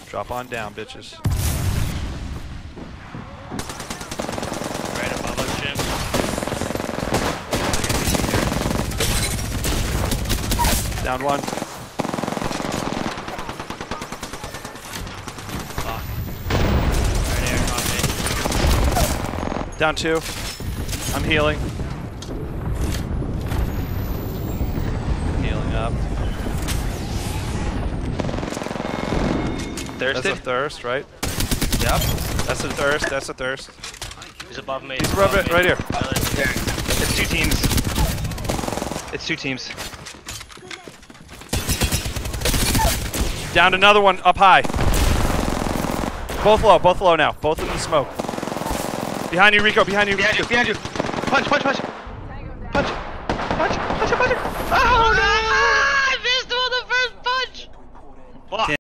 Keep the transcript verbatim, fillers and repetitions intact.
Drop on down, bitches. Right above us, Jim. Down one. Fuck. Right here, copy. Down two. I'm healing. Healing up. Thirsted? That's a thirst, right? Yep. That's a thirst. That's a thirst. He's above me. He's above it, right here. Yeah. It's two teams. It's two teams. Down another one up high. Both low. Both low now. Both in the smoke. Behind you, Rico. Behind you. Behind you, behind you. Punch, punch, punch.